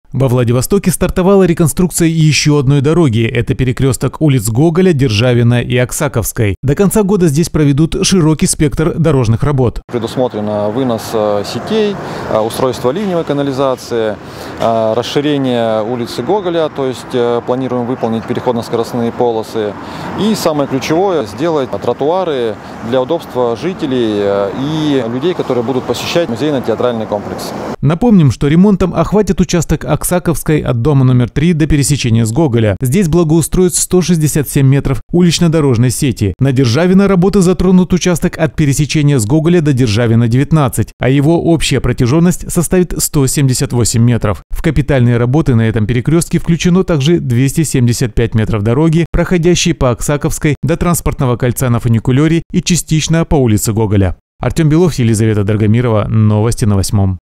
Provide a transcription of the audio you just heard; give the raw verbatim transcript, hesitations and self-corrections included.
Во Владивостоке стартовала реконструкция еще одной дороги. Это перекресток улиц Гоголя, Державина и Аксаковской. До конца года здесь проведут широкий спектр дорожных работ. Предусмотрено вынос сетей, устройство ливневой канализации, расширение улицы Гоголя, то есть планируем выполнить переходно-скоростные полосы. И самое ключевое – сделать тротуары для удобства жителей и людей, которые будут посещать музейно-театральный комплекс. Напомним, что ремонтом охватит участок Аксаковской от дома номер три до пересечения с Гоголя. Здесь благоустроят сто шестьдесят семь метров улично-дорожной сети. На Державина работы затронут участок от пересечения с Гоголя до Державина девятнадцать, а его общая протяженность составит сто семьдесят восемь метров. В капитальные работы на этом перекрестке включено также двести семьдесят пять метров дороги, проходящей по Аксаковской до транспортного кольца на фуникулере и частично по улице Гоголя. Артем Белов, Елизавета Драгомирова. Новости на восьмом.